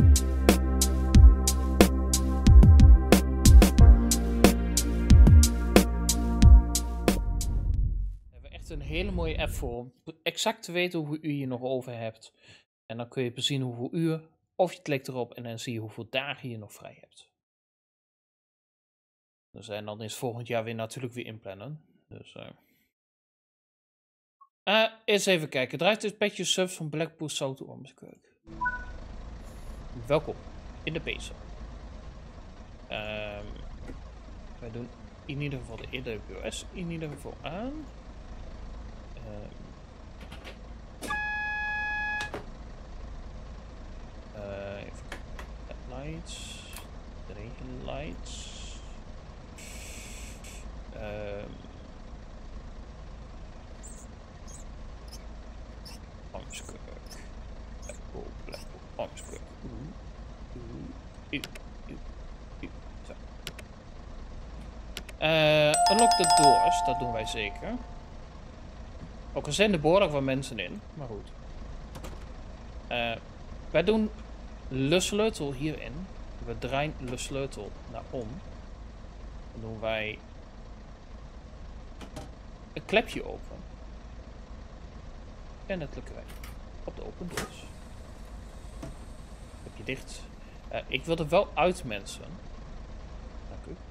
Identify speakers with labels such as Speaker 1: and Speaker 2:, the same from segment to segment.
Speaker 1: Een hele mooie app voor om exact te weten hoeveel uur je nog over hebt. En dan kun je bezien hoeveel uur, of je klikt erop en dan zie je hoeveel dagen je nog vrij hebt. Dus en dan is volgend jaar weer natuurlijk weer inplannen. Dus eens even kijken. Draait dit petje subs van Blackpool South Ormskirk. Welkom in de PC. Wij doen in ieder geval de AWS in ieder geval aan. Even lights, regen lights. Ormskirk. Blackpool, Ormskirk. Zo. Unlock the doors, dat doen wij zeker. Ook al zijn er behoorlijk wat mensen in, maar goed. Wij doen de sleutel hierin. We draaien de sleutel naar om. Dan doen wij een klepje open. En dat drukken wij op de open doors. Klepje dicht. Ik wil er wel uit, mensen. Dank u.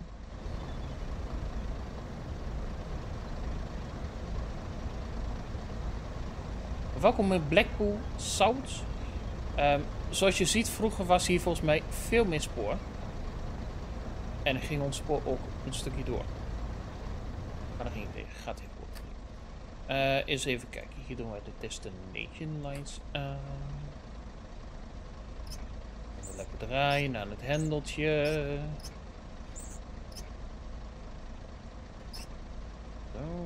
Speaker 1: Welkom in Blackpool South. Zoals je ziet, vroeger was hier volgens mij veel meer spoor. En dan ging ons spoor ook een stukje door. Maar dan ging het weer. Gaat heel goed. Eens even kijken. Hier doen wij de destination lines aan. Even lekker draaien aan het hendeltje. Zo.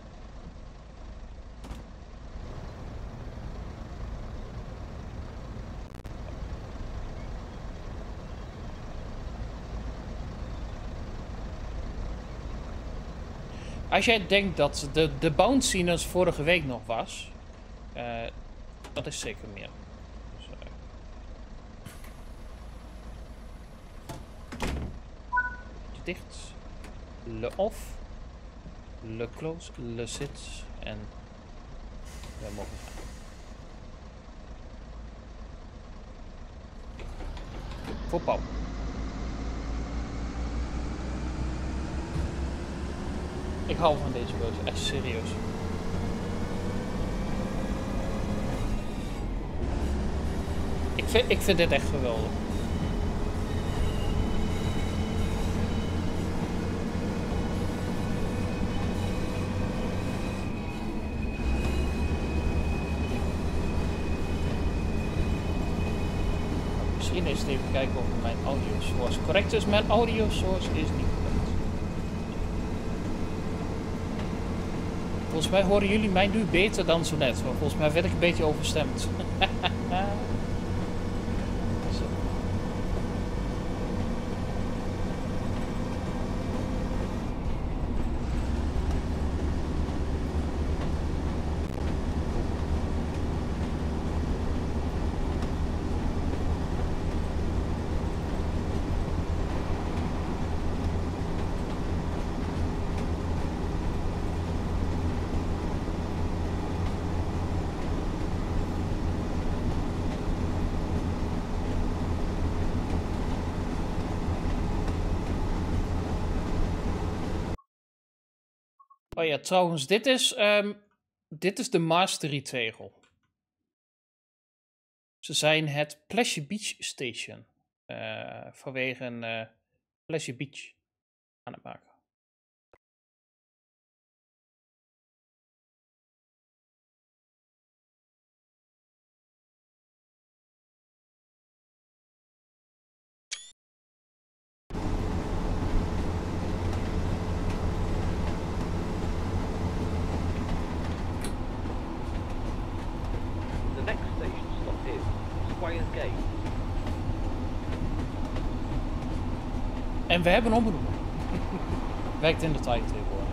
Speaker 1: Als jij denkt dat de bouncy als vorige week nog was, dat is zeker meer. Dus, dicht, le off, le close, le sit en we mogen gaan. Voor Paul. Ik hou van deze boot, echt serieus. Ik vind dit echt geweldig. Misschien is het even kijken of mijn audio source correct is. Mijn audio source is niet correct. Volgens mij horen jullie mij nu beter dan zo net. Want volgens mij werd ik een beetje overstemd. Oh ja, trouwens, dit is de Mastery tegel. Ze zijn het Pleasure Beach Station vanwege een Pleasure Beach aan het maken. En we hebben een omroep. Werkt in de tijd tegenwoordig.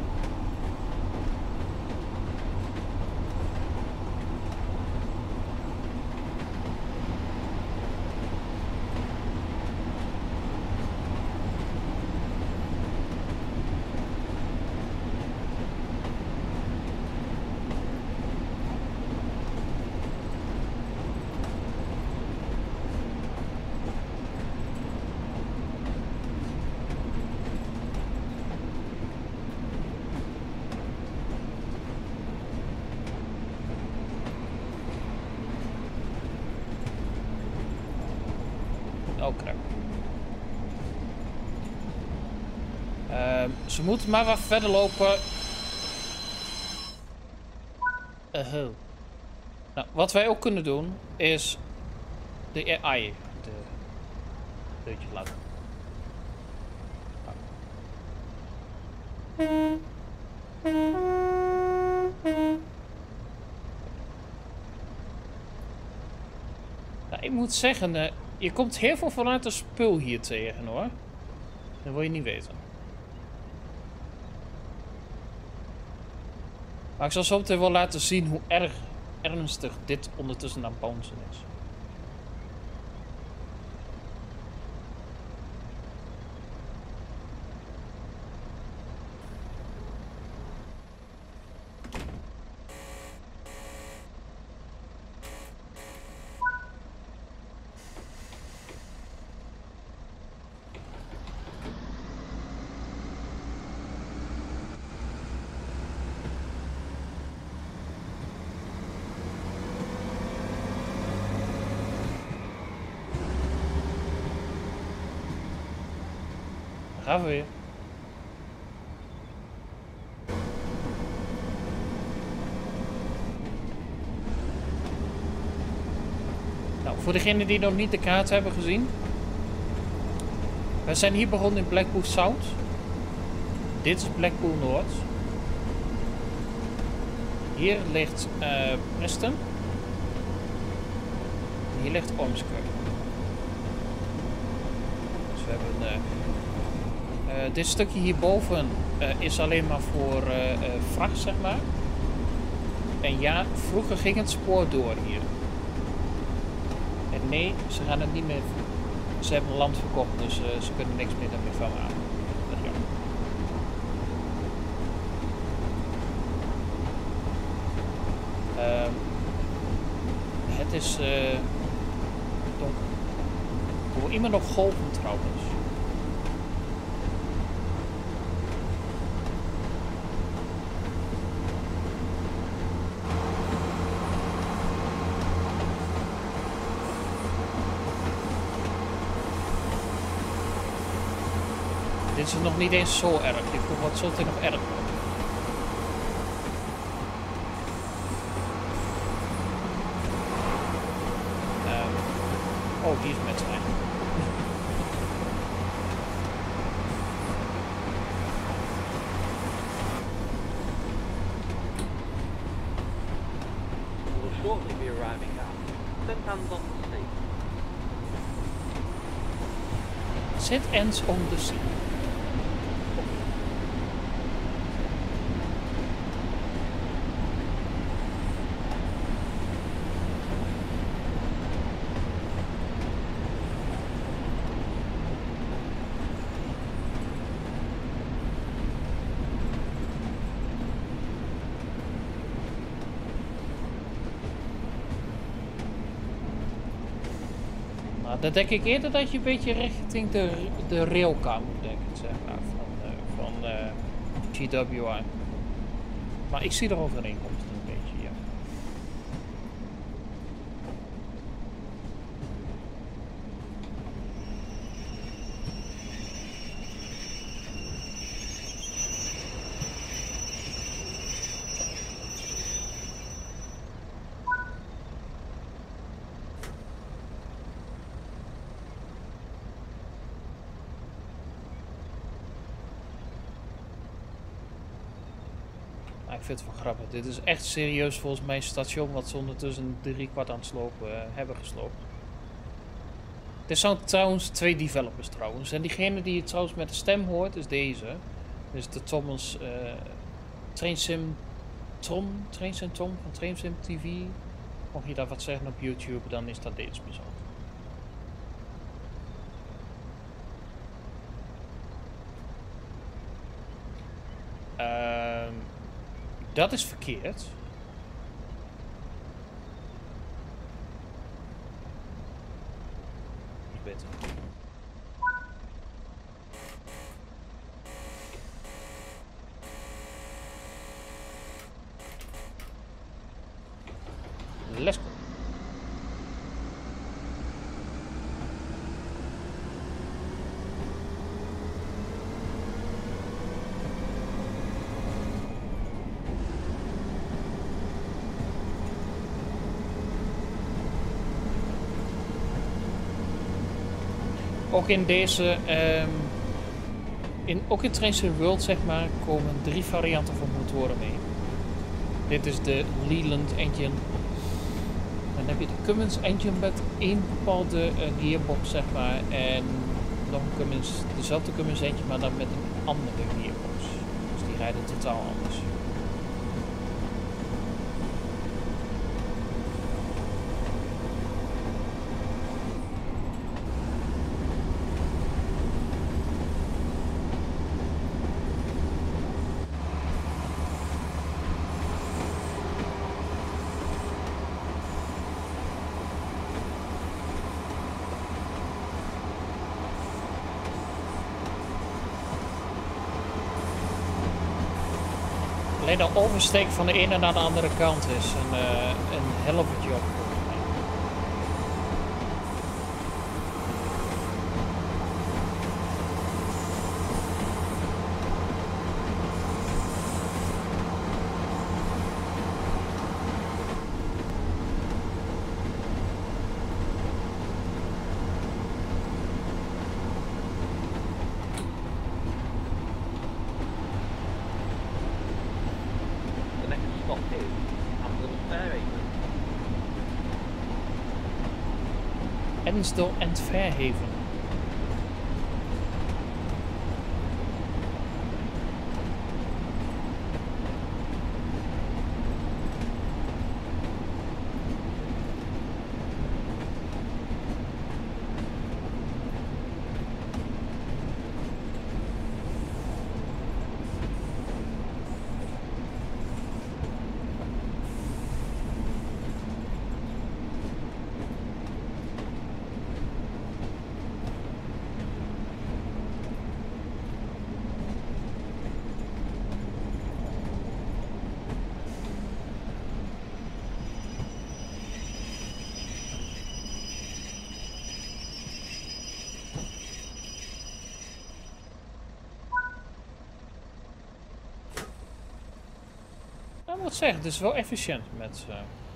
Speaker 1: Oh crap. Ze moeten maar wat verder lopen. Nou, wat wij ook kunnen doen is de AI de deurtje laten. Nou, ik moet zeggen, je komt heel veel vanuit de spul hier tegen hoor. Dat wil je niet weten. Maar ik zal zo meteen wel laten zien hoe ernstig dit ondertussen aan het bouncen is. Gaan we weer. Nou, voor degenen die nog niet de kaart hebben gezien. We zijn hier begonnen in Blackpool South. Dit is Blackpool Noord. Hier ligt Preston. Hier ligt Ormskirk. Dus we hebben dit stukje hierboven is alleen maar voor vracht, zeg maar. En ja, vroeger ging het spoor door hier. En nee, ze gaan het niet meer. Ze hebben land verkocht, dus ze kunnen niks meer daarmee van maken. Dat is jammer. Het is donker. Ik hoor iemand nog golven trouwens. Dit is nog niet eens zo erg. Ik voel wat zo nog erg wordt. Oh, die is met zijn.
Speaker 2: We'll shortly be arriving at St. Anne's on the Sea.
Speaker 1: St. Anne's on the Sea. Dan denk ik eerder dat je een beetje richting de railcar moet denken, zeg maar, van GWI. Maar ik zie er overeenkomsten een beetje, ja. Ik vind het wel grappig. Dit is echt serieus volgens mij een station wat ze ondertussen 3/4 aan het slopen hebben gesloopt. Er zijn trouwens 2 developers trouwens. En diegene die je trouwens met de stem hoort is deze. Dus de Thomas Trainsim Tom van Trainsim TV. Mocht je daar wat zeggen op YouTube, dan is dat deze persoon. Dat is verkeerd. Is beter. Let's go. ook in deze, ook in Train Sim World zeg maar, komen 3 varianten van motoren mee. Dit is de Leland engine. Dan heb je de Cummins engine met 1 bepaalde gearbox zeg maar. En nog een Cummins, dezelfde Cummins engine, maar dan met een andere gearbox. Dus die rijden totaal anders. Alleen de oversteek van de ene naar de andere kant is een helft job.
Speaker 2: The next stop is Little Fairhaven.
Speaker 1: Ensdale en Fairhaven. Ik moet zeggen, het is wel efficiënt met...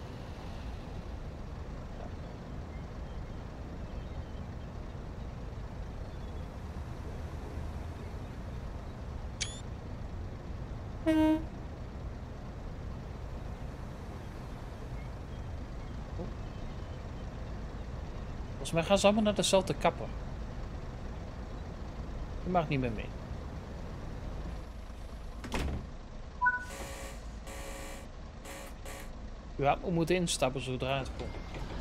Speaker 1: Volgens mij gaan ze allemaal naar dezelfde kapper. Die mag niet meer mee. Ja, we moeten instappen zodra het komt.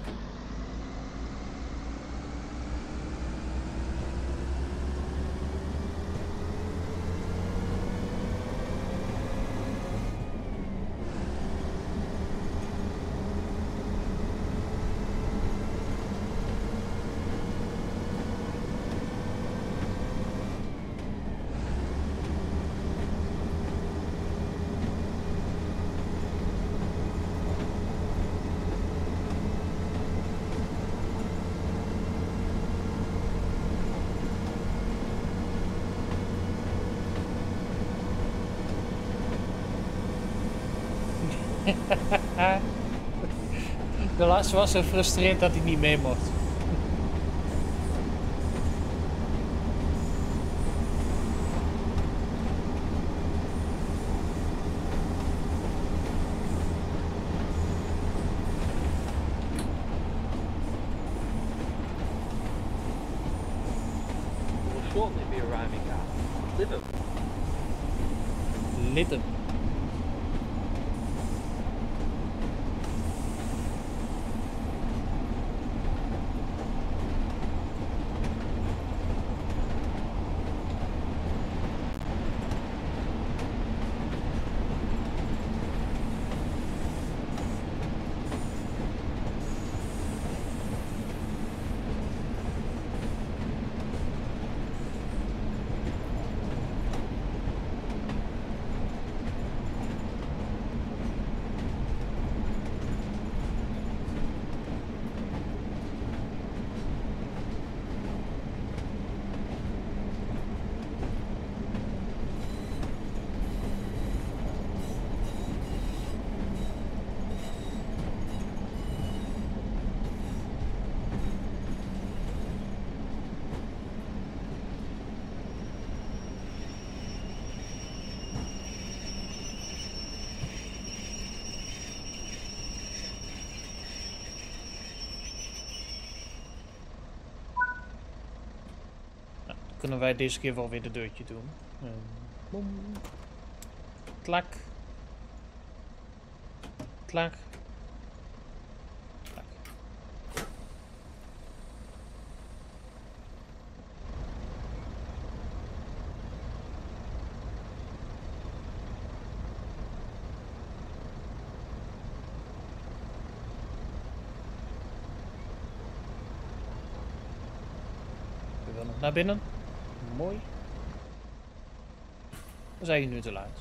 Speaker 1: De laatste was zo gefrustreerd dat hij niet mee mocht.
Speaker 2: We'll shortly be arriving at Lytham.
Speaker 1: Lytham. kunnen wij deze keer wel weer de deurtje doen. Boem. Klak. Klak. Klak. We willen nog naar binnen. Mooi. Dan zijn je nu te laat.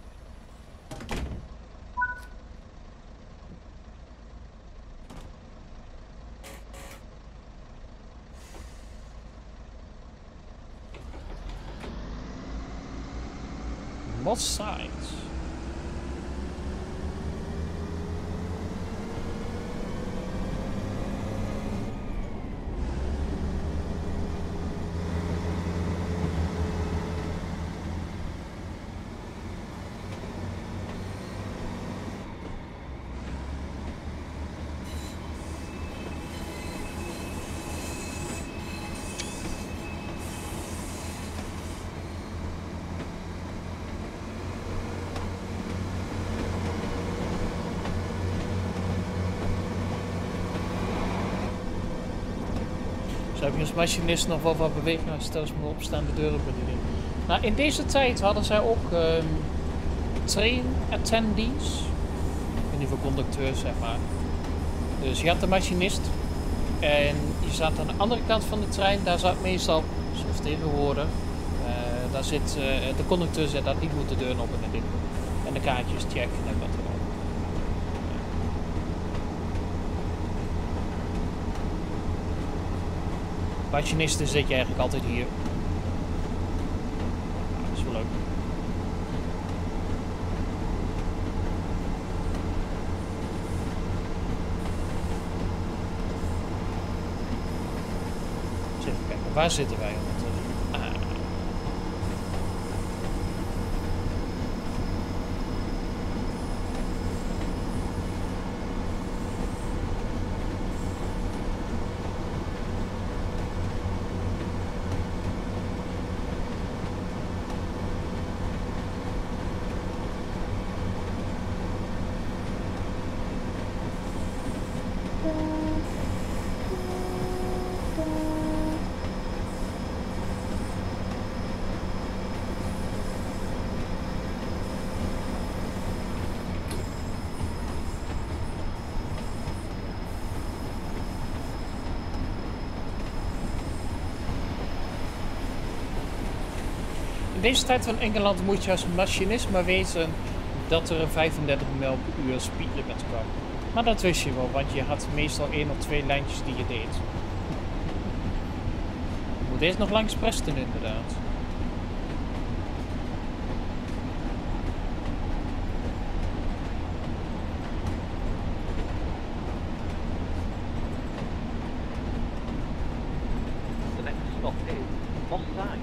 Speaker 1: What sides? Zo heb je als machinist nog wel wat beweging als stel eens maar opstaande deuren bedienen. Nou, in deze tijd hadden zij ook train attendees. Ik weet niet voor conducteurs, zeg maar. Dus je had de machinist. En je zat aan de andere kant van de trein. Daar zat meestal, zoals tegenwoordig, daar zit de conducteur zit daar niet moet de deur open en dit. En de kaartjes checken en wat dan ook. Machinisten zit je eigenlijk altijd hier. Ja, dat is wel leuk. Dus even kijken, waar zitten wij ondertussen? In deze tijd van Engeland moet je als machinist maar weten dat er een 35 mijl per uur speedlimit kwam. Maar dat wist je wel, want je had meestal 1 of 2 lijntjes die je deed. Je moet eerst nog langs Preston inderdaad.
Speaker 2: The next stop is Moss Side.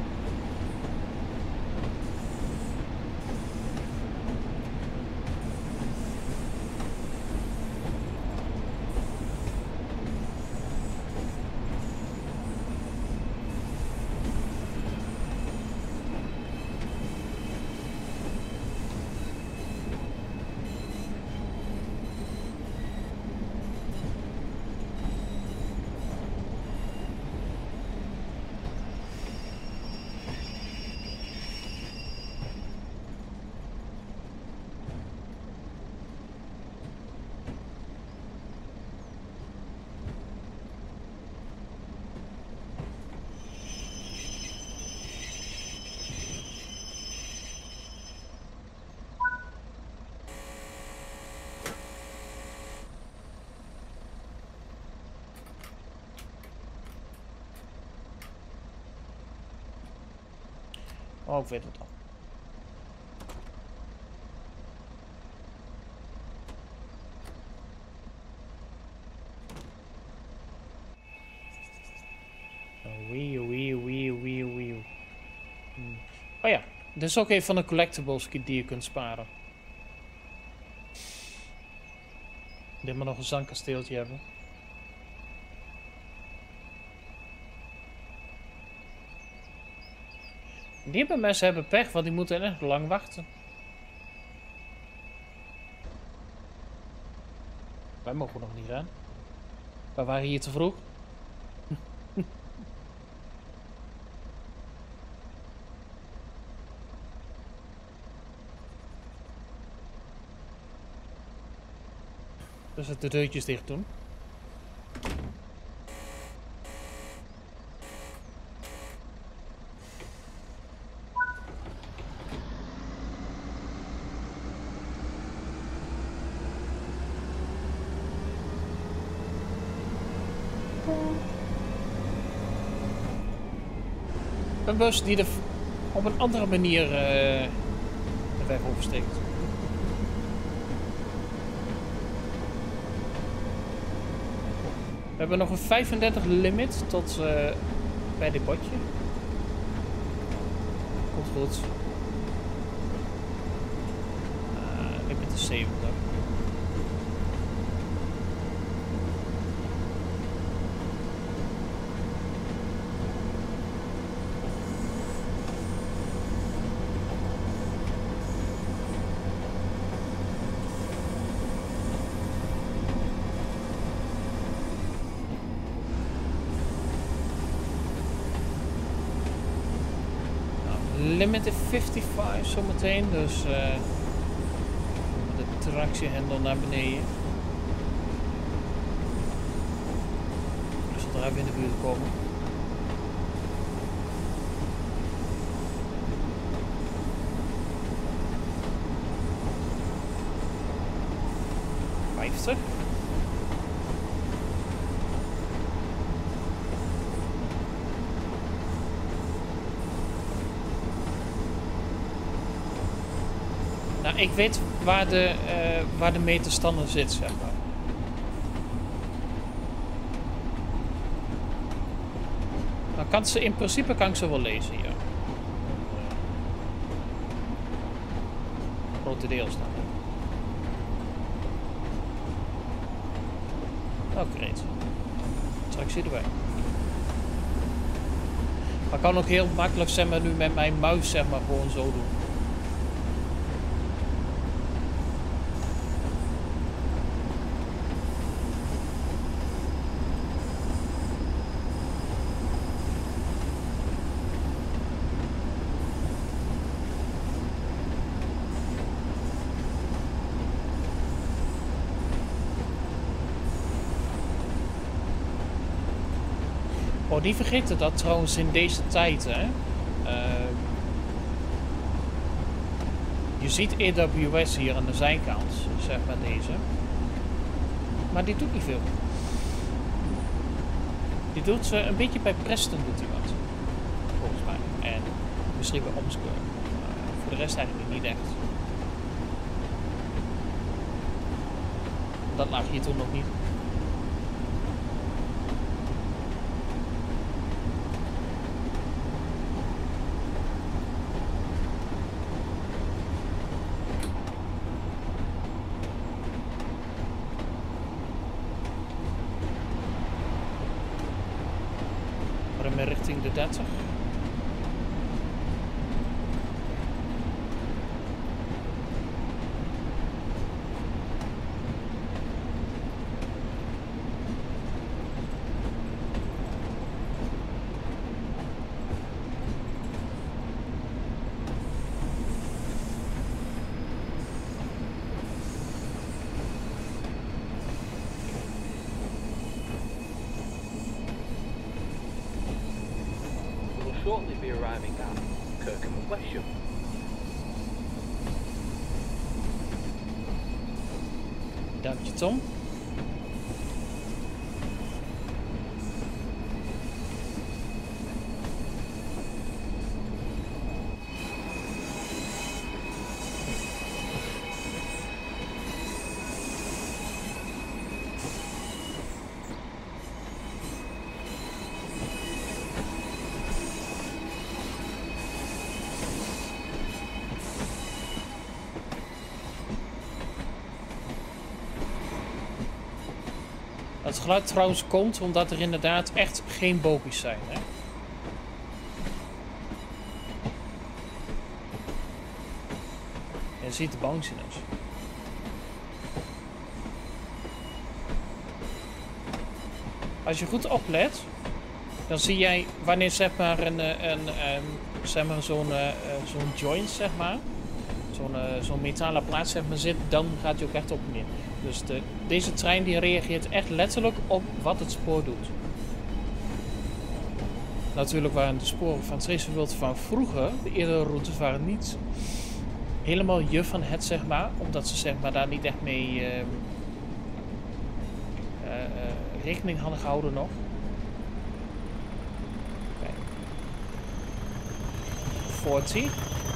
Speaker 1: Oh, ik weet het al. Oh ja, dit is ook een van de collectibles die je kunt sparen. Dit maar nog een zandkasteeltje hebben. Die mensen hebben pech, want die moeten echt lang wachten. Wij mogen nog niet gaan. We waren hier te vroeg. Dus de deurtjes dicht doen. Een bus die er op een andere manier de weg oversteekt. We hebben nog een 35 limit tot bij dit bordje. Komt goed. Limit is 70. Limit is 55 zometeen, dus de tractiehendel naar beneden. Dus zodra we in de buurt komen. Nou, ik weet waar de meterstander zit, zeg maar. Nou, in principe kan ik ze wel lezen hier. Grotendeels dan. Oh, great. Straks erbij. Maar ik kan ook heel makkelijk, zeg maar, nu met mijn muis, zeg maar, gewoon zo doen. Oh, niet vergeten dat trouwens in deze tijd, hè. Je ziet AWS hier aan de zijkant, zeg maar deze. Maar die doet niet veel. Die doet een beetje bij Preston doet hij wat. Volgens mij. En misschien bij Omskeur. Voor de rest eigenlijk niet echt. Dat lag hier toen nog niet. Richting de 30.
Speaker 2: Shortly be arriving at Kirkham and Wesham.
Speaker 1: Dank je, Tom. Het geluid trouwens komt omdat er inderdaad echt geen bogies zijn, hè? Je ziet de bounciness. Als je goed oplet, dan zie jij wanneer zeg maar zeg maar zo'n joint zeg maar, zo'n metalen plaat zeg maar zit, dan gaat hij ook echt op en neer. Dus deze trein die reageert echt letterlijk op wat het spoor doet. Natuurlijk waren de sporen van Trace World van vroeger, de eerdere routes waren niet helemaal je van het zeg maar, omdat ze zeg maar daar niet echt mee rekening hadden gehouden nog. Kijk. 40.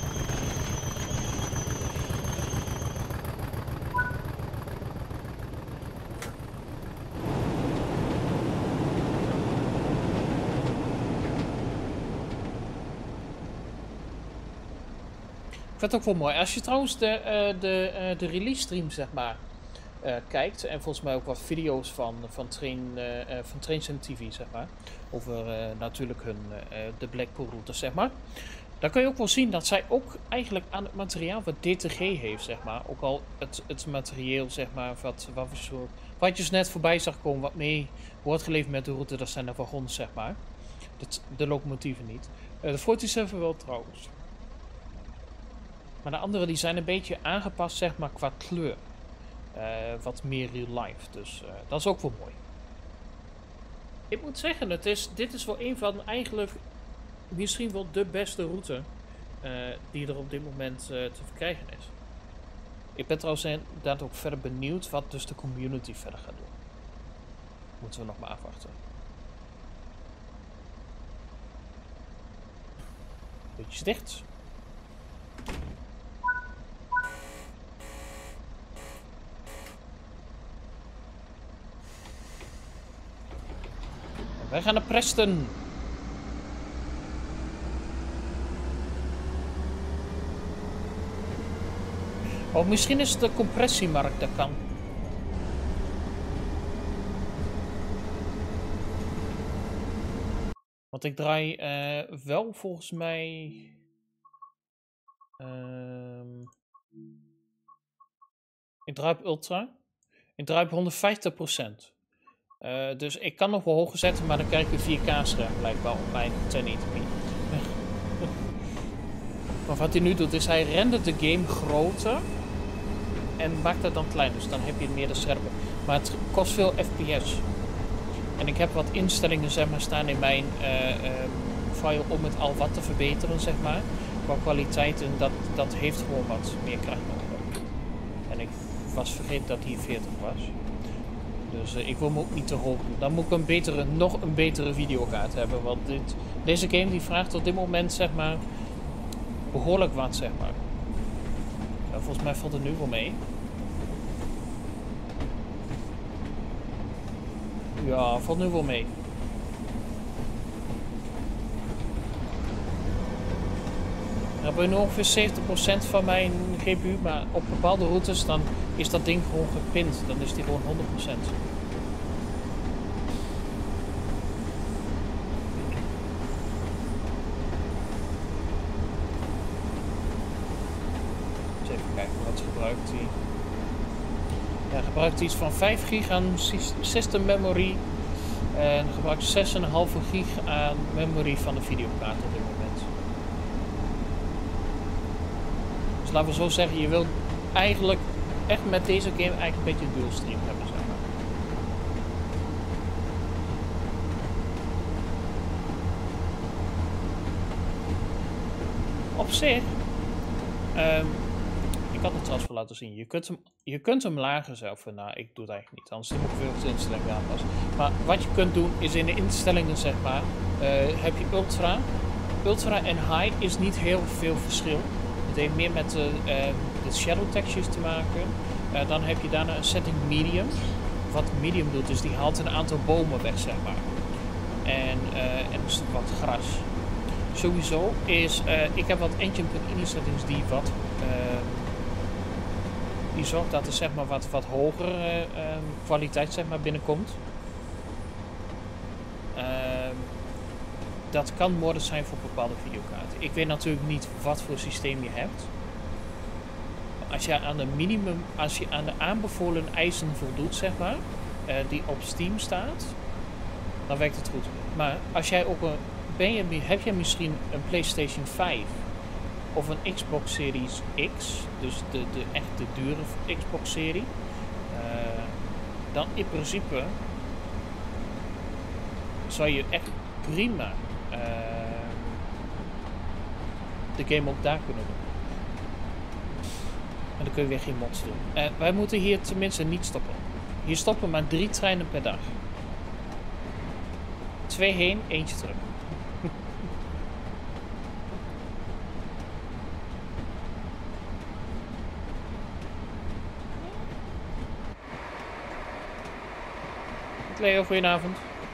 Speaker 1: Ik vind het ook wel mooi. Als je trouwens de release stream zeg maar kijkt en volgens mij ook wat video's van Train Sim TV zeg maar, over natuurlijk de Blackpool route zeg maar, dan kun je ook wel zien dat zij ook eigenlijk aan het materiaal wat DTG heeft zeg maar, ook al het materieel zeg maar wat je net voorbij zag komen wat mee wordt geleverd met de route, dat zijn de wagons zeg maar, de locomotieven niet. De 47 wel trouwens. Maar de andere die zijn een beetje aangepast zeg maar qua kleur. Wat meer real life. Dus dat is ook wel mooi. Ik moet zeggen, dit is wel een van eigenlijk misschien wel de beste route die er op dit moment te verkrijgen is. Ik ben trouwens inderdaad ook verder benieuwd wat dus de community verder gaat doen. Moeten we nog maar afwachten. Beetje dicht. Wij gaan naar Preston. Oh, misschien is het de compressiemarkt, dat kan. Want ik draai wel volgens mij... ik draai op Ultra. Ik draai op 150%. Dus ik kan nog wel hoger zetten, maar dan krijg ik een 4K-scherm blijkbaar op mijn 1080p. Maar wat hij nu doet is hij rendert de game groter en maakt het dan klein. Dus dan heb je meer de scherper. Maar het kost veel FPS. En ik heb wat instellingen zeg maar, staan in mijn file om het al wat te verbeteren zeg maar. Qua kwaliteit en dat heeft gewoon wat meer kracht nodig. En ik was vergeten dat hij 40 was. Dus ik wil me ook niet te hoog doen. Dan moet ik nog een betere videokaart hebben. Want deze game die vraagt op dit moment zeg maar behoorlijk wat zeg maar. Volgens mij valt het nu wel mee. Ja, valt nu wel mee. Dan heb je nu ongeveer 70% van mijn GPU, maar op bepaalde routes dan is dat ding gewoon gepind. Dan is die gewoon 100%. Dus even kijken, wat gebruikt hij? Ja, gebruikt iets van 5 gig aan system memory. En gebruikt 6,5 gig aan memory van de videokaart op dit moment. Dus laten we zo zeggen, je wilt eigenlijk echt met deze game eigenlijk een beetje dual stream hebben, zeg maar. Op zich, ik had het trouwens wel laten zien, je kunt hem lager zelf, nou ik doe het eigenlijk niet, anders moet ik veel de instellingen aanpassen. Maar wat je kunt doen is in de instellingen zeg maar, heb je Ultra en High is niet heel veel verschil. Het heeft meer met de shadow textures te maken. Dan heb je daarna een setting medium. Wat medium doet is die haalt een aantal bomen weg zeg maar. En dus wat gras. Sowieso is, ik heb wat engine.ini settings die wat die zorgt dat er zeg maar wat hogere kwaliteit zeg maar binnenkomt. Dat kan modded zijn voor bepaalde videokaarten. Ik weet natuurlijk niet wat voor systeem je hebt. als je aan de minimum, als je aan de aanbevolen eisen voldoet, zeg maar, die op Steam staat, dan werkt het goed. Maar als jij ook heb jij misschien een PlayStation 5 of een Xbox Series X, dus de echte dure Xbox serie, dan in principe zou je echt prima de game ook daar kunnen doen. En dan kun je weer geen mods doen. Wij moeten hier tenminste niet stoppen. Hier stoppen maar 3 treinen per dag. 2 heen, eentje terug. Leo, goedenavond.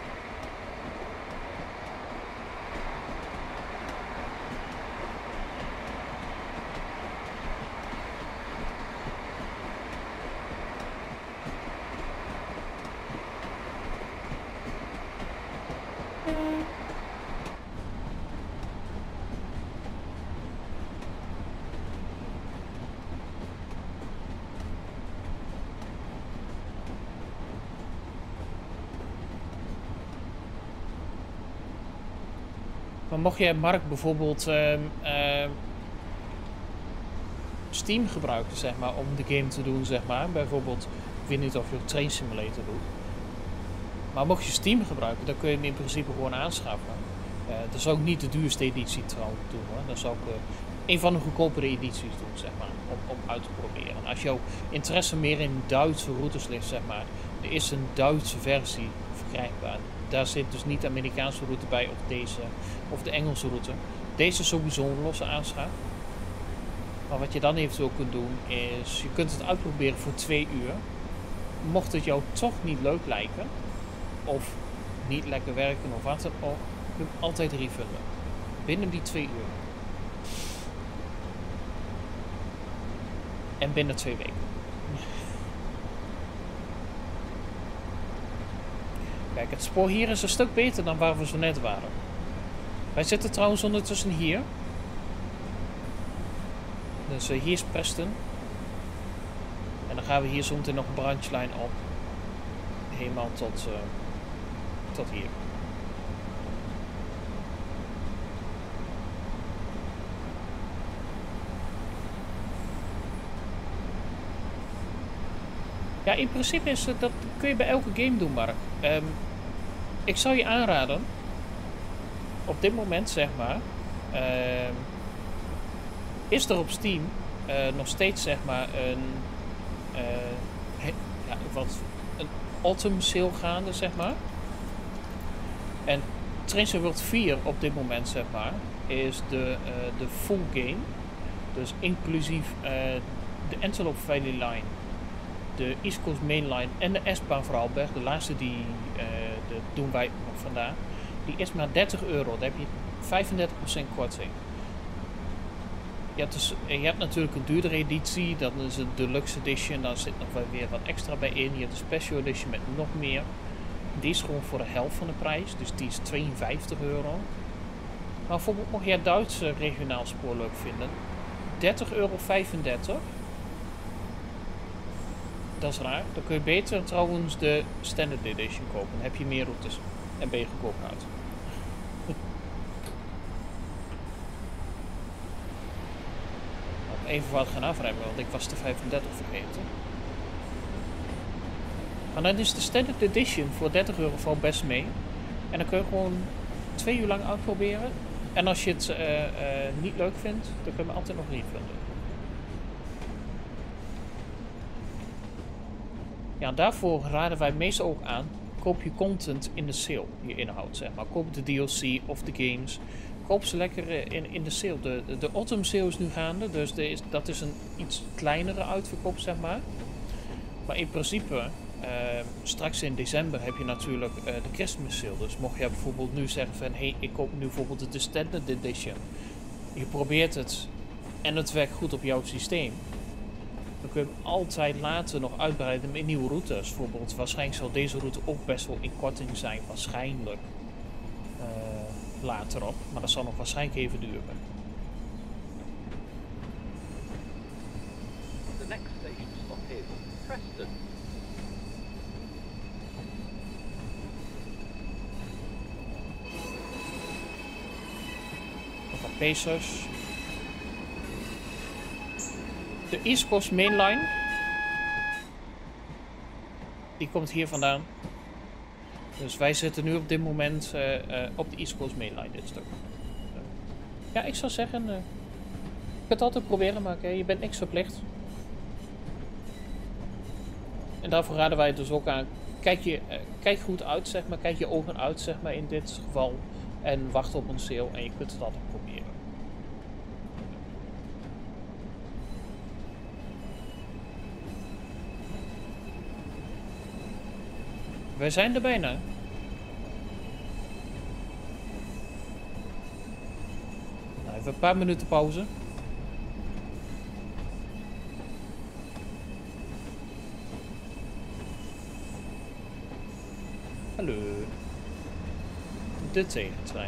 Speaker 1: Maar mocht jij, Mark, bijvoorbeeld Steam gebruiken, zeg maar, om de game te doen, zeg maar. Bijvoorbeeld, ik weet niet of je Train Simulator doet. Maar mocht je Steam gebruiken, dan kun je hem in principe gewoon aanschaffen. Dat zou ik niet de duurste editie trouwens doen, hoor. Dat zou ik een van de goedkopere edities doen, zeg maar, om uit te proberen. Als jouw interesse meer in Duitse routes ligt, zeg maar, er is een Duitse versie verkrijgbaar. Daar zit dus niet de Amerikaanse route bij of de Engelse route. Deze is sowieso een losse aanschaf. Maar wat je dan eventueel kunt doen is, je kunt het uitproberen voor 2 uur. Mocht het jou toch niet leuk lijken, of niet lekker werken of wat dan ook, kun je hem altijd refunden. Binnen die 2 uur. En binnen 2 weken. Kijk, het spoor hier is een stuk beter dan waar we zo net waren. Wij zitten trouwens ondertussen hier. Dus hier is Preston. En dan gaan we hier zo meteen nog een branchlijn op. Helemaal tot hier. Ja, in principe is het, dat kun je bij elke game doen, Mark. Ik zou je aanraden, op dit moment zeg maar, is er op Steam nog steeds zeg maar een autumn sale gaande, zeg maar. En Train Sim World 4 op dit moment, zeg maar, is de full game. Dus inclusief de Antelope Valley Line, de East Coast Main Line en de S-baan Vooralberg. De laatste die doen wij nog vandaag. Die is maar €30. Daar heb je 35% korting. Ja, dus, je hebt natuurlijk een duurdere editie. Dat is een deluxe edition. Daar zit nog wel weer wat extra bij in. Je hebt een special edition met nog meer. Die is gewoon voor de helft van de prijs. Dus die is €52. Maar bijvoorbeeld mocht jij Duitse regionaal spoor leuk vinden. €30,35. Dat is raar. Dan kun je beter trouwens de standard edition kopen. Dan heb je meer routes. En ben je goedkoper uit. Even wat gaan afremmen, want ik was de 35 vergeten. Maar dan is de standard edition voor €30 valt best mee. En dan kun je gewoon 2 uur lang uitproberen. En als je het niet leuk vindt, dan kun je hem altijd nog refunden. Ja, daarvoor raden wij meestal ook aan, koop je content in de sale, je inhoud, zeg maar. Koop de DLC of de games. Koop ze lekker in de sale. De autumn sale is nu gaande, dus dat is een iets kleinere uitverkoop, zeg maar. Maar in principe, straks in december heb je natuurlijk de Christmas sale. Dus mocht je bijvoorbeeld nu zeggen van, hey, ik koop nu bijvoorbeeld de standard edition. Je probeert het en het werkt goed op jouw systeem. Dan kun je hem altijd later nog uitbreiden met nieuwe routes. Bijvoorbeeld, waarschijnlijk zal deze route ook best wel in korting zijn, waarschijnlijk. Later op, maar dat zal nog waarschijnlijk even duren.
Speaker 2: The Preston.
Speaker 1: Nog wat Pacers. De East Coast Mainline. Die komt hier vandaan. Dus wij zitten nu op dit moment op de East Coast Mainline, dit stuk. Ja, ik zou zeggen... je kunt het altijd proberen, maar je bent niks verplicht. En daarvoor raden wij dus ook aan... Kijk goed uit, zeg maar. Kijk je ogen uit, zeg maar, in dit geval. En wacht op een sale en je kunt het altijd proberen. We zijn er bijna. Nou, even een paar minuten pauze. Hallo. De tegentrein.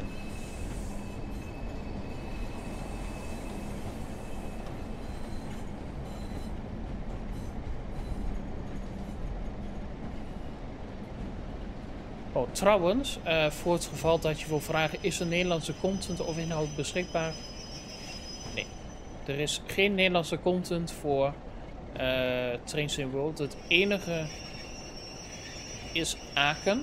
Speaker 1: Oh, trouwens, voor het geval dat je wil vragen, is er Nederlandse content of inhoud beschikbaar? Nee, er is geen Nederlandse content voor Train Sim World. Het enige is Aken.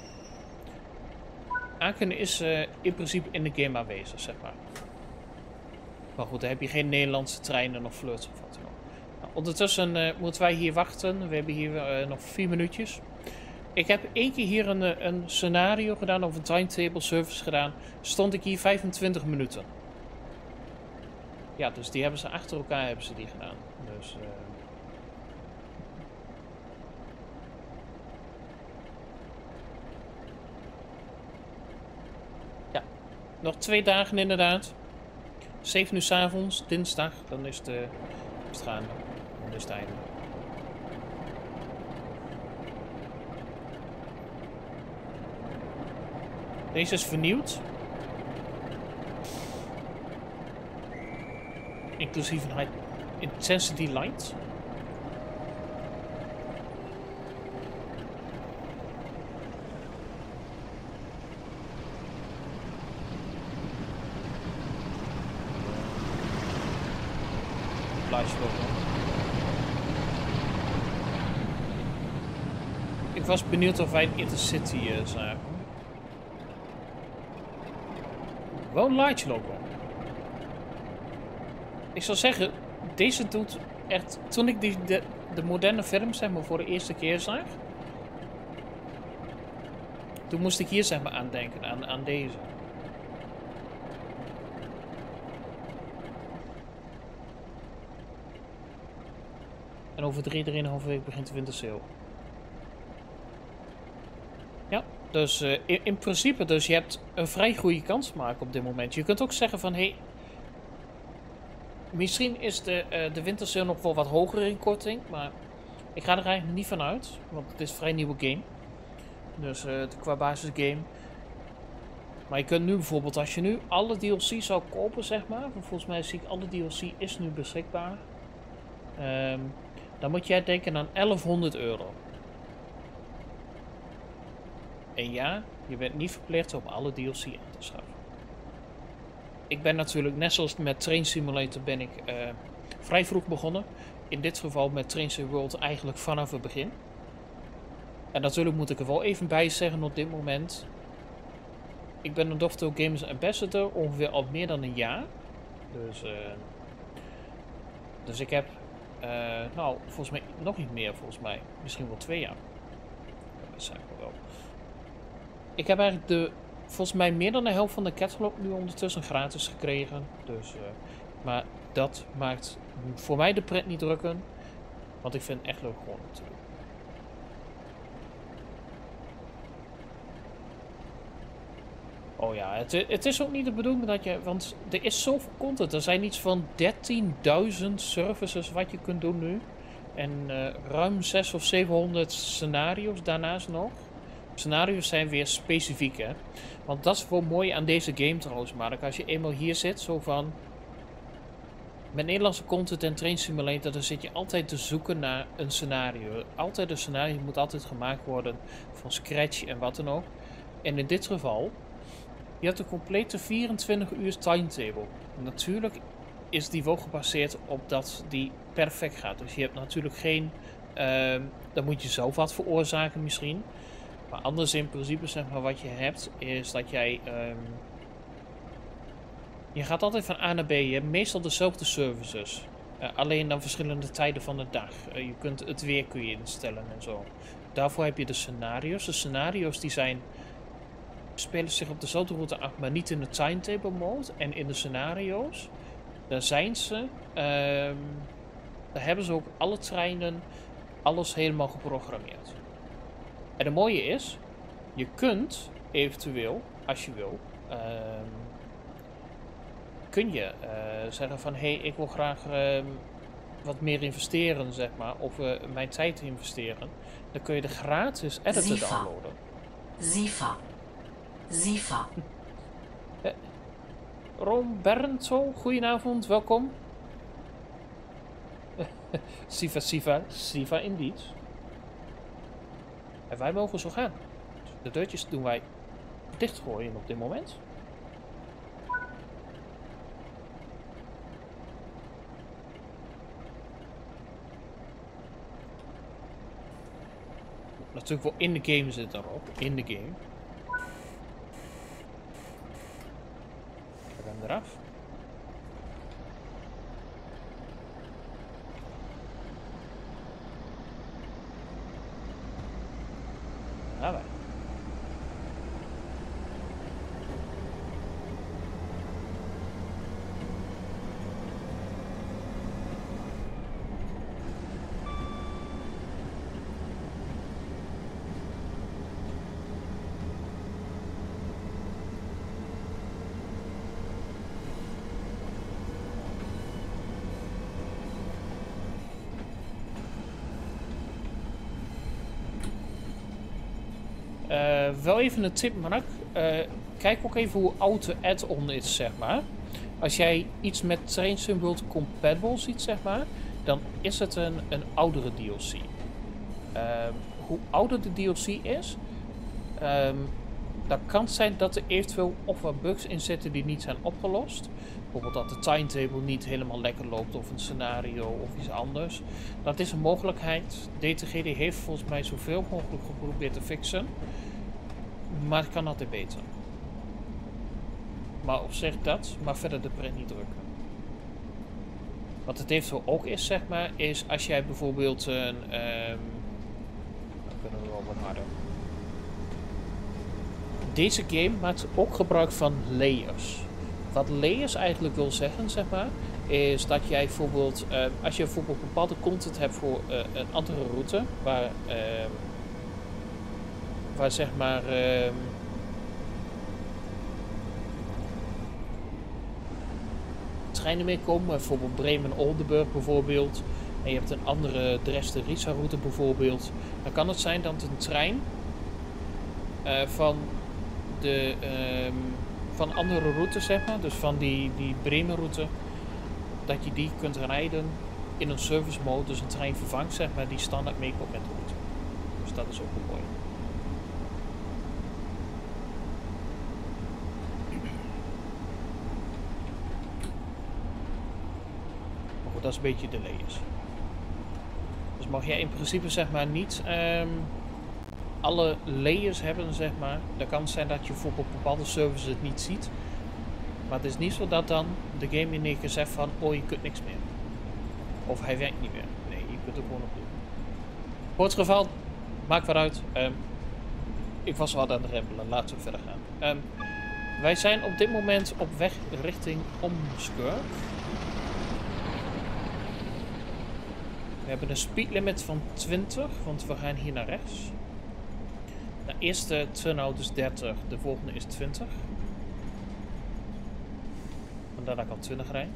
Speaker 1: Aken is in principe in de game aanwezig, zeg maar. Maar goed, daar heb je geen Nederlandse treinen of flirts of wat dan ook. Nou, ondertussen moeten wij hier wachten. We hebben hier nog 4 minuutjes. Ik heb 1 keer hier een scenario gedaan, of een timetable service gedaan. Stond ik hier 25 minuten. Ja, dus die hebben ze achter elkaar hebben ze die gedaan. Dus... ja, nog 2 dagen inderdaad. 7 uur 's avonds, dinsdag, dan is het gaande. Dan is het einde. Deze is vernieuwd. Inclusief een high intensity light. Ik was benieuwd of wij een Intercity zagen. Wel een lightje logo. Ik zou zeggen, deze doet echt... Toen ik de moderne film, zeg maar, voor de eerste keer zag... Toen moest ik hier, zeg maar, aan denken. Aan deze. En over 3,5 weken begint de wintersale. Ja, dus in principe, dus je hebt een vrij goede kans te maken op dit moment. Je kunt ook zeggen van, hey, misschien is de wintersale nog wel wat hoger in korting, maar ik ga er eigenlijk niet van uit, want het is een vrij nieuwe game. Dus qua basis game. Maar je kunt nu bijvoorbeeld, als je nu alle DLC zou kopen, zeg maar, volgens mij zie ik alle DLC is nu beschikbaar. Dan moet jij denken aan €1100. En ja, je bent niet verplicht om alle DLC aan te schaffen. Ik ben natuurlijk, net zoals met Train Simulator, ben ik vrij vroeg begonnen. In dit geval met Train Sim World eigenlijk vanaf het begin. En natuurlijk moet ik er wel even bij zeggen op dit moment. Ik ben een Dofto Games Ambassador ongeveer al meer dan een jaar. Dus ik heb, nou, volgens mij nog niet meer, volgens mij. Misschien wel 2 jaar. Dat is eigenlijk wel. Ik heb eigenlijk volgens mij meer dan de helft van de catalog nu ondertussen gratis gekregen. Dus, maar dat maakt voor mij de pret niet drukken. Want ik vind het echt leuk gewoon natuurlijk. Oh ja, het is ook niet de bedoeling dat je... Want er is zoveel content. Er zijn iets van 13.000 services wat je kunt doen nu. En ruim 600 of 700 scenario's daarnaast nog. Scenario's zijn weer specifiek, hè. Want dat is wel mooi aan deze game trouwens, Mark. Als je eenmaal hier zit, zo van... Met Nederlandse content en Train Simulator dan zit je altijd te zoeken naar een scenario. Altijd een scenario moet altijd gemaakt worden van scratch en wat dan ook. En in dit geval, je hebt een complete 24 uur timetable. Natuurlijk is die wel gebaseerd op dat die perfect gaat. Dus je hebt natuurlijk geen... dan moet je zelf wat veroorzaken misschien. Maar anders in principe zeg maar wat je hebt is dat jij... je gaat altijd van A naar B. Je hebt meestal dezelfde services. Alleen dan verschillende tijden van de dag. Je kunt het weer kun je instellen en zo. Daarvoor heb je de scenario's. De scenario's die zijn... spelen zich op dezelfde route af, maar niet in de timetable mode. En in de scenario's, daar zijn ze... daar hebben ze ook alle treinen, alles helemaal geprogrammeerd. En het mooie is, je kunt eventueel, als je wil... kun je zeggen van, hey, ik wil graag wat meer investeren, zeg maar, of mijn tijd investeren. Dan kun je de gratis editor downloaden.
Speaker 3: Ziva.
Speaker 1: Ron Bernto, goedenavond, welkom. Siva indeed. En wij mogen zo gaan. De deurtjes doen wij dichtgooien op dit moment. Natuurlijk wel in de game zit erop. In de game. We gaan eraf. Daar wij. Wel even een tip, Mark. Kijk ook even hoe oud de add-on is, zeg maar. Als jij iets met Train Sim World compatible ziet, zeg maar, dan is het een oudere DLC. Hoe ouder de DLC is, dan kan het zijn dat er eventueel of wat bugs in zitten die niet zijn opgelost. Bijvoorbeeld dat de timetable niet helemaal lekker loopt of een scenario of iets anders. Dat is een mogelijkheid. DTGD heeft volgens mij zoveel mogelijk geprobeerd te fixen. Maar het kan altijd beter. Maar op zich dat, maar verder de pret niet drukken. Wat het eventueel ook is, zeg maar, is als jij bijvoorbeeld een... dan kunnen we wel wat harder. Deze game maakt ook gebruik van layers. Wat layers eigenlijk wil zeggen, zeg maar, is dat jij bijvoorbeeld, als je bijvoorbeeld bepaalde content hebt voor een andere route, waar zeg maar, treinen mee komen, bijvoorbeeld Bremen-Oldenburg bijvoorbeeld, en je hebt een andere Dresden-Riesa route bijvoorbeeld, dan kan het zijn dat een trein van andere routes, zeg maar, dus van die Bremen-route, dat je die kunt rijden in een service mode, dus een trein vervangt, zeg maar, die standaard meekomt met de route. Dus dat is ook wel mooi. Maar goed, dat is een beetje de layers. Dus mag jij in principe, zeg maar, niet alle layers hebben, zeg maar. Dan kan het zijn dat je bijvoorbeeld bepaalde services het niet ziet. Maar het is niet zo dat dan de game in één keer zegt van, oh, je kunt niks meer. Of hij werkt niet meer. Nee, je kunt het gewoon op doen. Voor het geval, maakt wat uit. Ik was wel aan het rempelen, laten we verder gaan. Wij zijn op dit moment op weg richting Omskirk. We hebben een speed limit van 20, want we gaan hier naar rechts. De eerste turnout is 30, de volgende is 20. Vandaar dat ik al 20 rijd.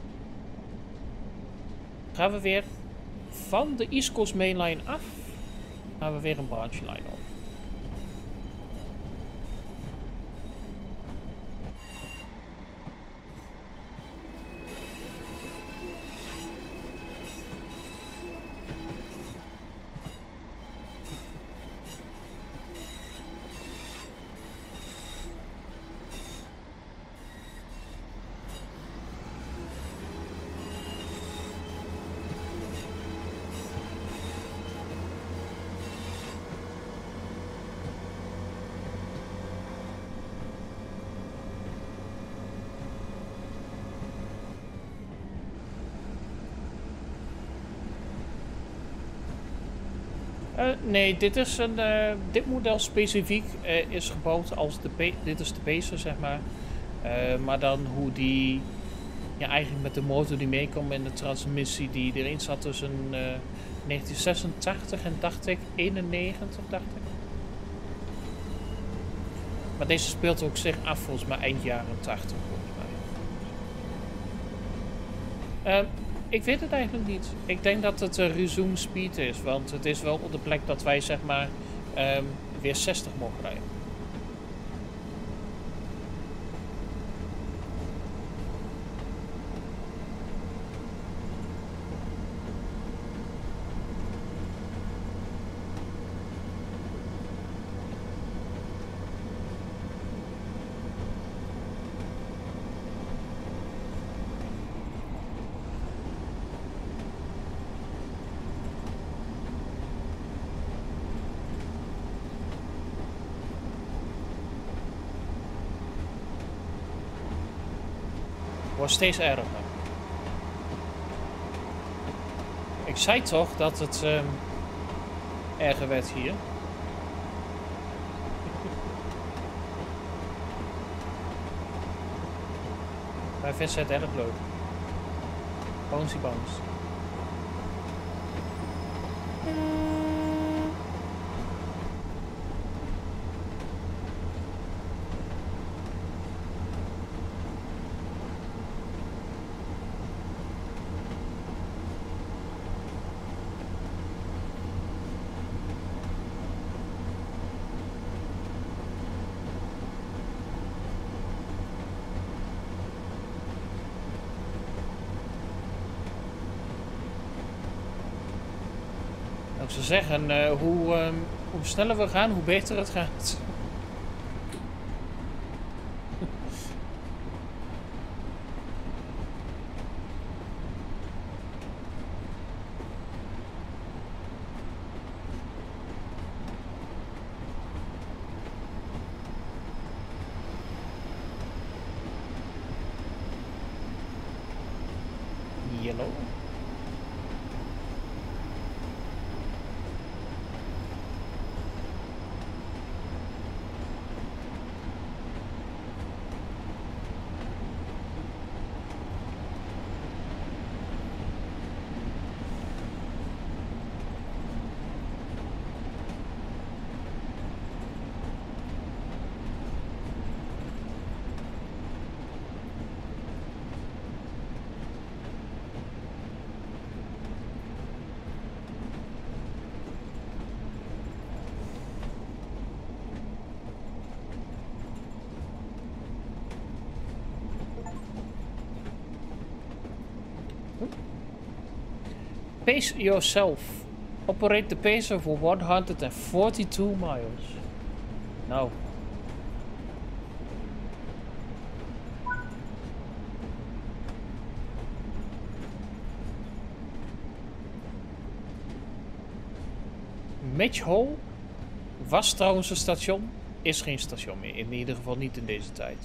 Speaker 1: Gaan we weer van de East Coast Mainline af, gaan we weer een branch line op. Nee, dit is een, dit model specifiek is gebouwd als dit is de Pacer, zeg maar. Maar dan hoe die, ja, eigenlijk met de motor die meekomt en de transmissie die erin zat tussen 1986 en dacht ik 91, dacht ik. Maar deze speelt ook zich af volgens mij eind jaren 80 volgens mij. Ik weet het eigenlijk niet. Ik denk dat het resume speed is, want het is wel op de plek dat wij zeg maar weer 60 mogen rijden. Wordt steeds erger. Ik zei toch dat het erger werd hier. Maar vind het erg leuk. Bouncy bounce. Ik zou zeggen, hoe sneller we gaan, hoe beter het gaat. Yellow. Pace yourself. Operate the Pacer for 142 miles. Nou. Midge Hall was trouwens een station. Is geen station meer. In ieder geval niet in deze tijd.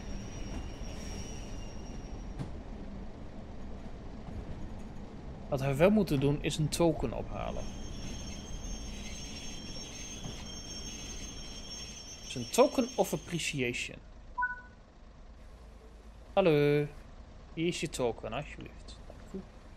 Speaker 1: Wat we wel moeten doen is een token ophalen. Dus een token of appreciation. Hallo. Hier is je token, alsjeblieft. Dank u.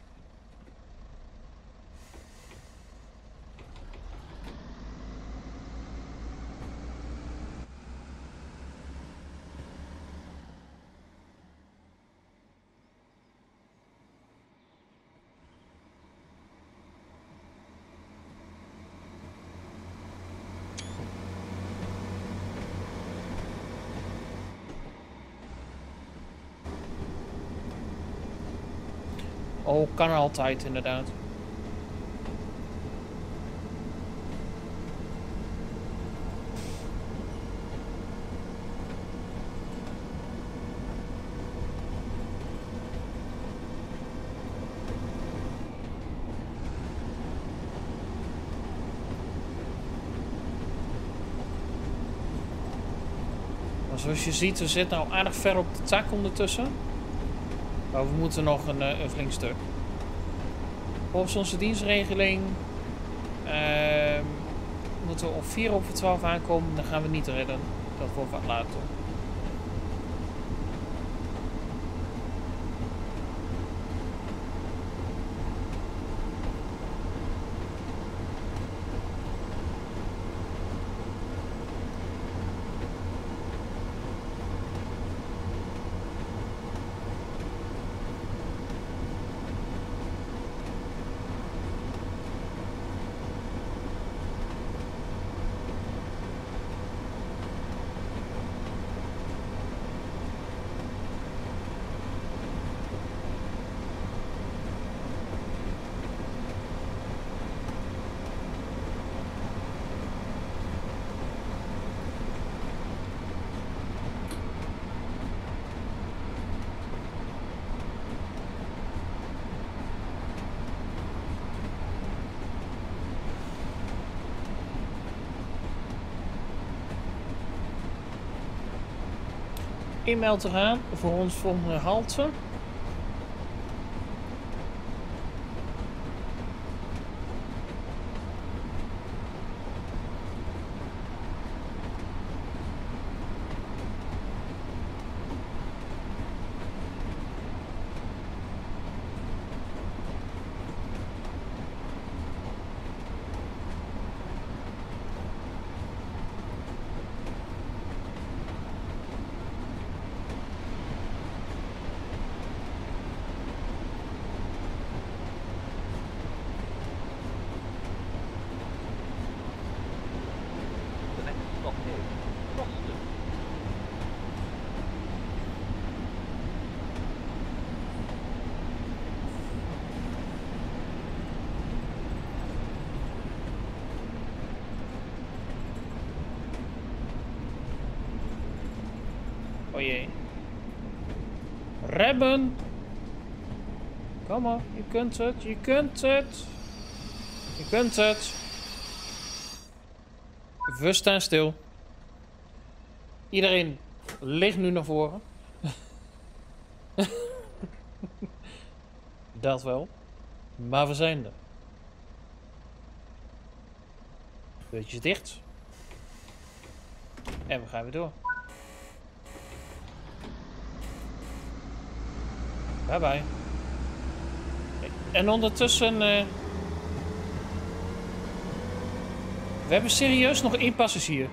Speaker 1: Oh, kan altijd inderdaad. Maar zoals je ziet, we zitten nou aardig ver op de tak ondertussen. Maar we moeten nog een flink stuk. Volgens onze dienstregeling Moeten we om 4 over 12 aankomen, dan gaan we niet redden. Dat wordt wat later. E-mail te gaan voor ons volgende halte.
Speaker 2: The next stop is Boston.
Speaker 1: Oh jee. Remmen! Kom op, je kunt het, je kunt het! Je kunt het! We staan stil. Iedereen ligt nu naar voren. Dat wel. Maar we zijn er. Deurtjes dicht. En we gaan weer door. Bye bye. En ondertussen... we hebben serieus nog 1 passagier.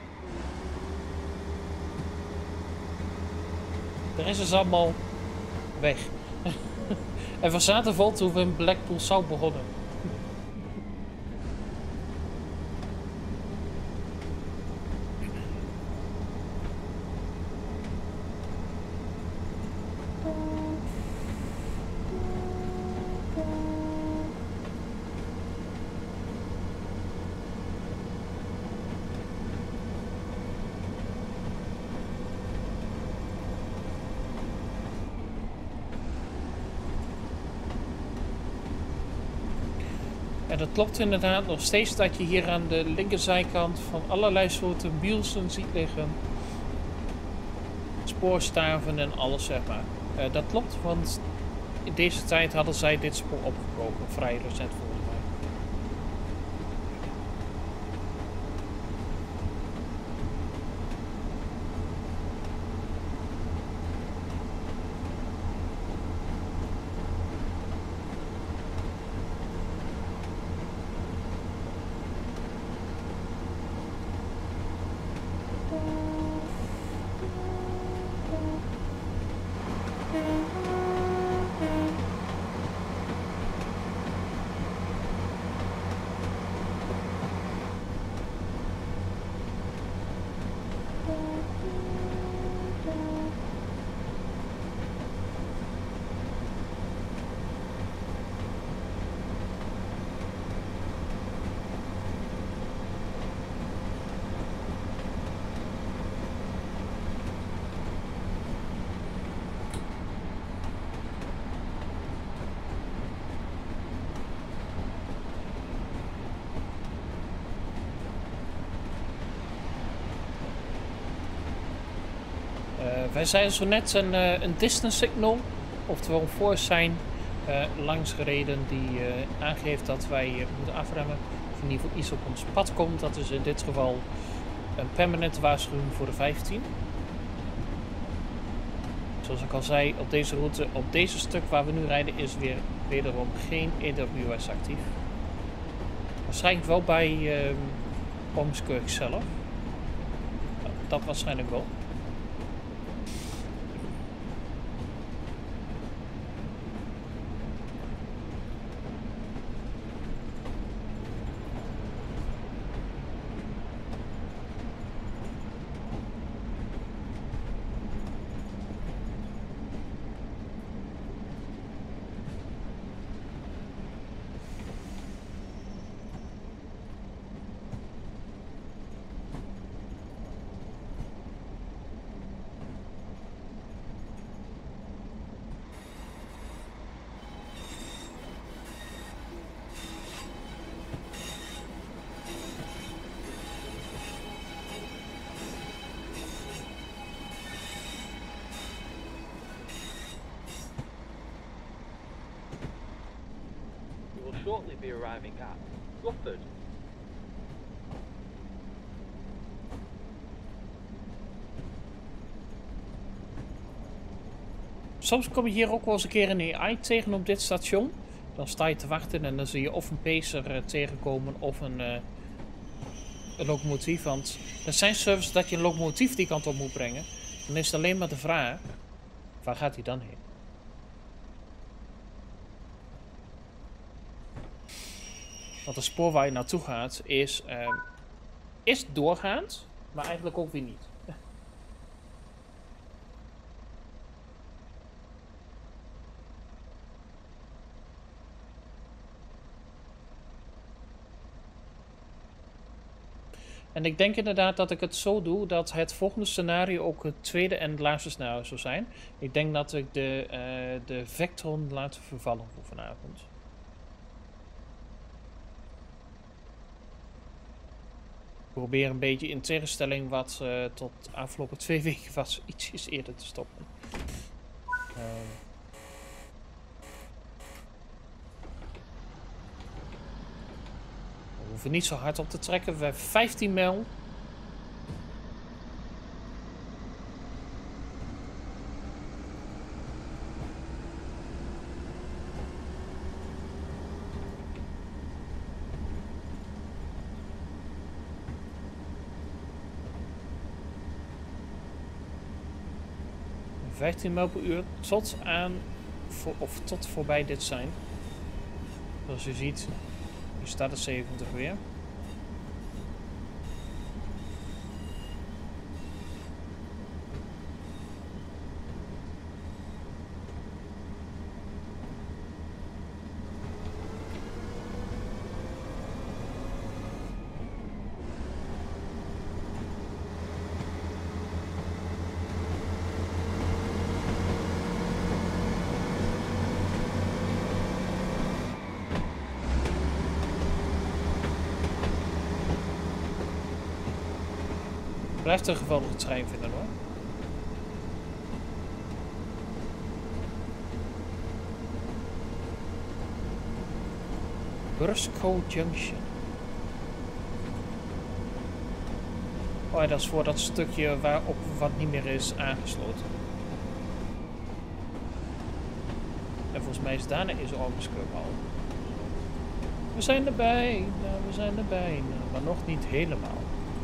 Speaker 1: De rest is allemaal weg. En we zaten vol toen we in Blackpool South begonnen. En dat klopt inderdaad nog steeds dat je hier aan de linkerzijkant van allerlei soorten bielsen ziet liggen. Spoorstaven en alles, zeg maar. Dat klopt, want in deze tijd hadden zij dit spoor opgebroken, vrij recent volgens mij. Wij zijn zo net een distance signal, oftewel een force sign, langs gereden die aangeeft dat wij moeten afremmen in ieder geval iets op ons pad komt. Dat is in dit geval een permanente waarschuwing voor de 15. Zoals ik al zei, op deze route, op deze stuk waar we nu rijden, is weer wederom geen AWS actief. Waarschijnlijk wel bij Ormskirk zelf. Dat waarschijnlijk wel.
Speaker 2: Shortly be arriving at Rufford.
Speaker 1: Soms kom je hier ook wel eens een keer een AI tegen op dit station. Dan sta je te wachten en dan zie je of een pacer tegenkomen of een locomotief. Want er zijn services dat je een locomotief die kant op moet brengen. Dan is het alleen maar de vraag, waar gaat hij dan heen? Want het spoor waar je naartoe gaat is doorgaand, maar eigenlijk ook weer niet. En ik denk inderdaad dat ik het zo doe dat het volgende scenario ook het tweede en het laatste scenario zou zijn. Ik denk dat ik de Vectron laat vervallen voor vanavond. Ik probeer een beetje in tegenstelling wat tot de afgelopen 2 weken was ietsjes eerder te stoppen. We hoeven niet zo hard op te trekken. We hebben 15 mijl. En 15 mijl per uur tot voorbij dit zijn. Zoals je ziet, hier staat de 70 weer. Blijft een geweldige trein vinden hoor. Burscough Junction. Oh ja, dat is voor dat stukje waarop wat niet meer is aangesloten. En volgens mij is daarna is Ormskirk al. We zijn erbij, nou, we zijn erbij, nou, maar nog niet helemaal.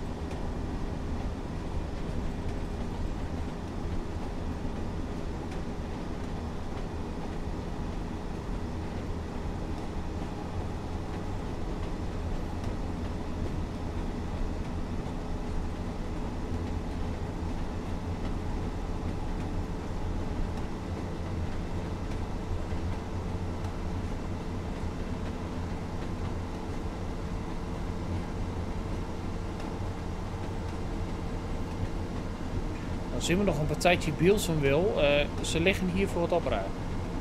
Speaker 1: Dan zien we nog een partijtje Bielsonville. Ze liggen hier voor het opruimen.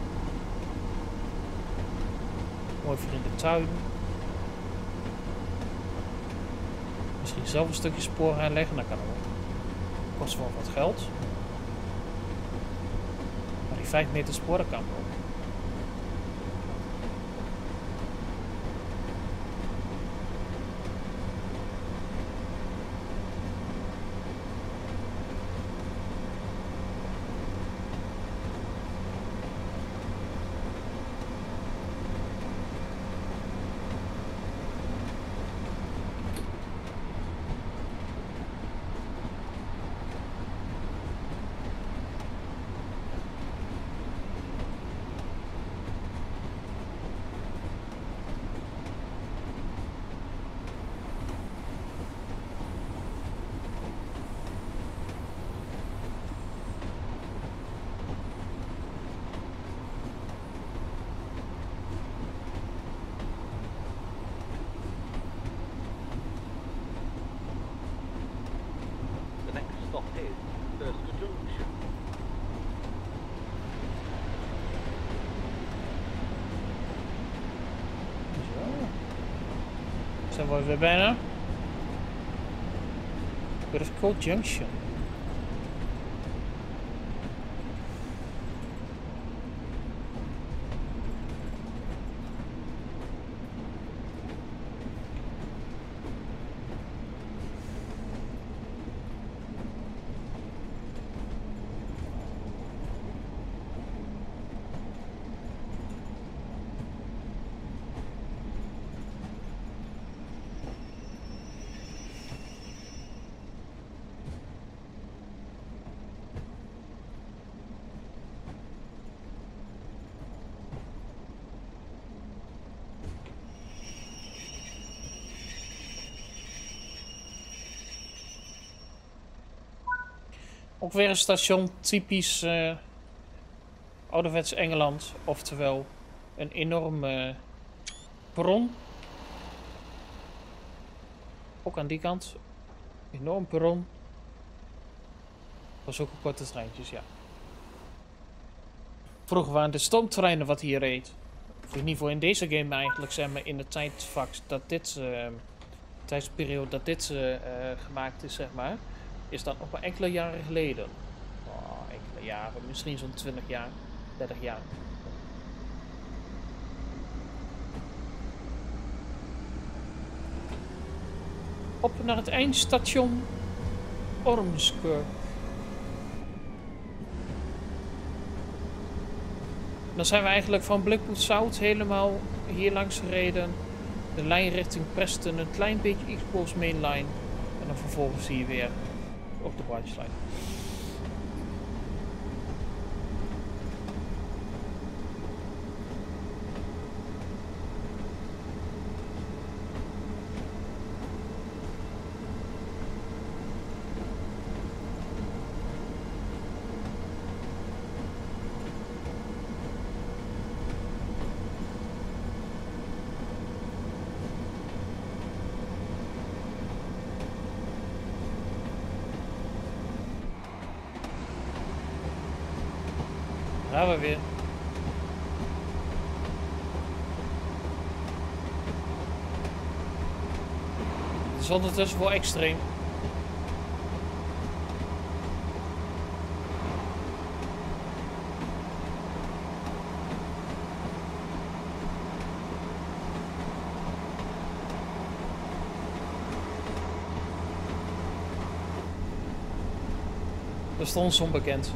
Speaker 1: Mooi voor in de tuin. Misschien zelf een stukje spoor aanleggen, dat kan ook. Kost wel wat geld. Maar die 5 meter spoor, dat kan ook. Zijn we weer bijna? Brifco Junction. Ook weer een station typisch ouderwets Engeland, oftewel een enorme perron. Ook aan die kant, enorm perron. Was ook een korte treintjes, ja. Vroeger waren de stoomtreinen wat hier reed. Of in ieder geval in deze game eigenlijk, zeg maar, in de tijdvak dat dit, tijdsperiode dat dit gemaakt is, zeg maar. Is dat nog maar enkele jaren geleden. Oh, enkele jaren, misschien zo'n 20 jaar, 30 jaar. Op naar het eindstation Ormskirk. Dan zijn we eigenlijk van Blackpool South helemaal hier langs gereden. De lijn richting Preston, een klein beetje East Coast Main Line. En dan vervolgens hier weer op de branch line. Daar gaan we weer. Het is ondertussen wel extreem. Dat is ons onbekend.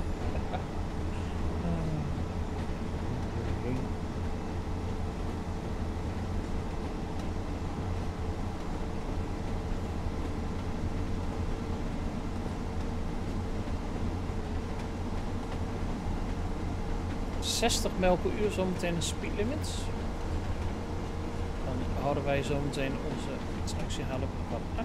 Speaker 1: 60 mijl per uur zometeen een speed limit. Dan houden wij zometeen onze tractie halen wat af.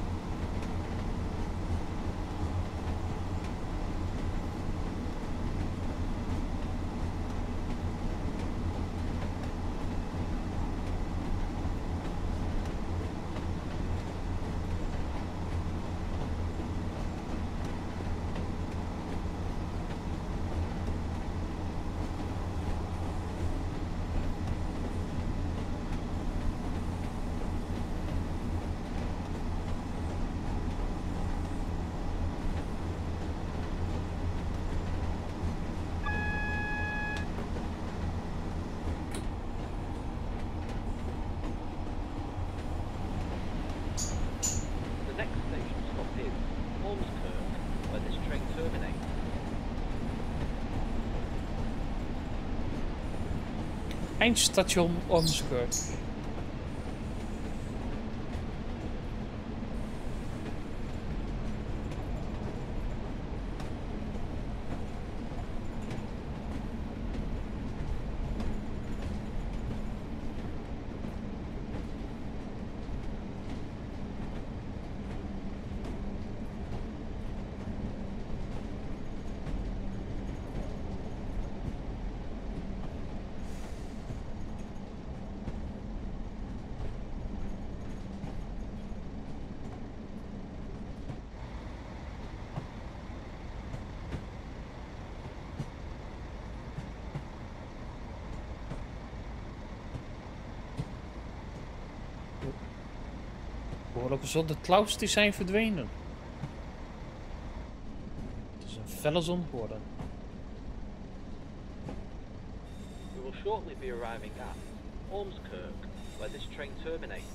Speaker 1: Eindstation Ormskirk. Gelukkig de clouds die zijn verdwenen. Het is een felle zon geworden.
Speaker 2: We will shortly be arriving at Ormskirk, where this train terminates.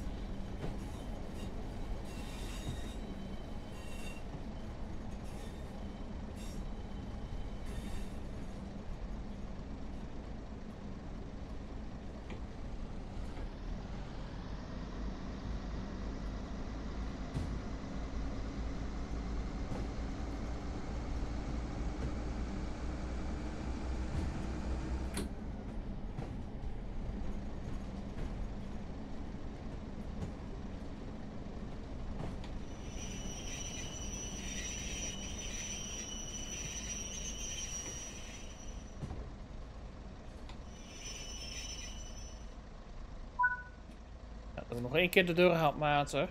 Speaker 1: Doen we nog één keer de deur handmatig.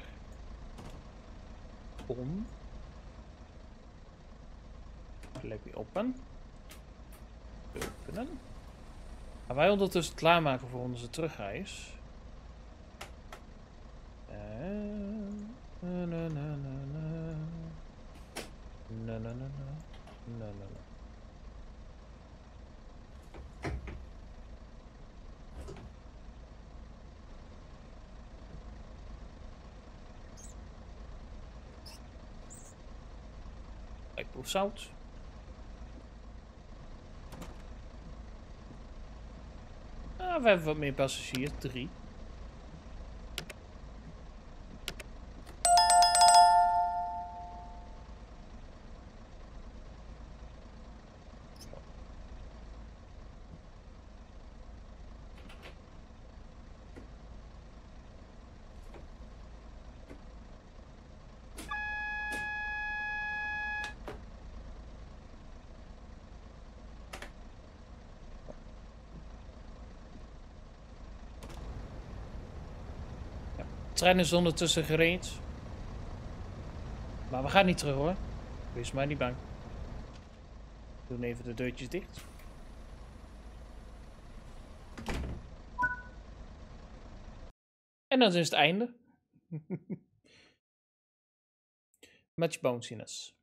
Speaker 1: Om. Let me open. Openen. Gaan wij ondertussen klaarmaken voor onze terugreis. Ik proef zout. Ah, we hebben wat meer passagiers. 3. De trein is ondertussen gereed. Maar we gaan niet terug hoor. Wees maar niet bang. We doen even de deurtjes dicht. En dan is het einde. Much bonesiness.